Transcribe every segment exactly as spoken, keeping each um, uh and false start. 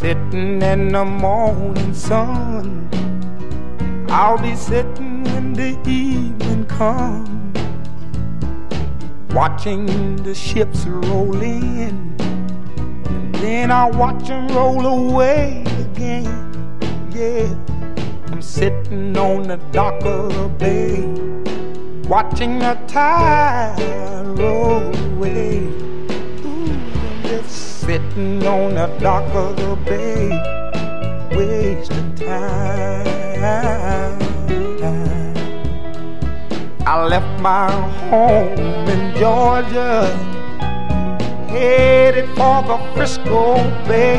sitting in the morning sun. I'll be sitting when the evening comes, watching the ships roll in, and then I'll watch them roll away again. Yeah, I'm sitting on the dock of the bay, watching the tide roll away. Ooh, I'm just sitting on the dock of the bay, wasting time. I left my home in Georgia, headed for the Frisco Bay,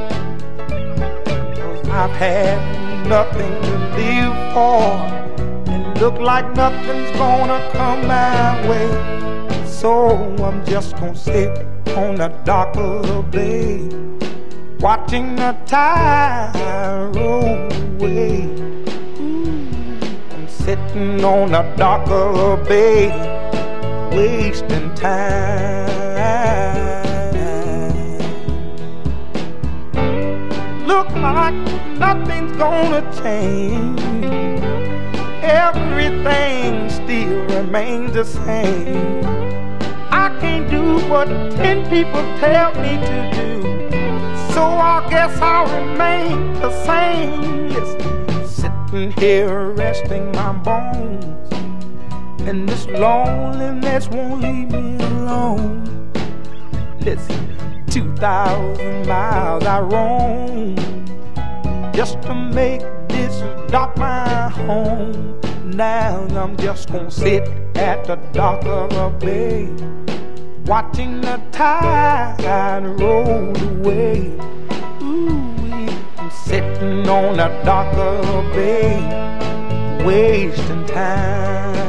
'cause I've had nothing to live for, and look like nothing's gonna come my way. So I'm just gonna sit on the dock of the bay, watching the tide roll away. Sitting on the dock of the bay, wasting time. Look like nothing's gonna change, everything still remains the same. I can't do what ten people tell me to do, so I guess I'll remain the same. Listen, sitting here resting my bones, and this loneliness won't leave me alone. Listen, two thousand miles I roam just to make this dock my home. Now I'm just gonna sit at the dock of the bay, watching the tide roll away. Sitting on the dock of the bay, wasting time.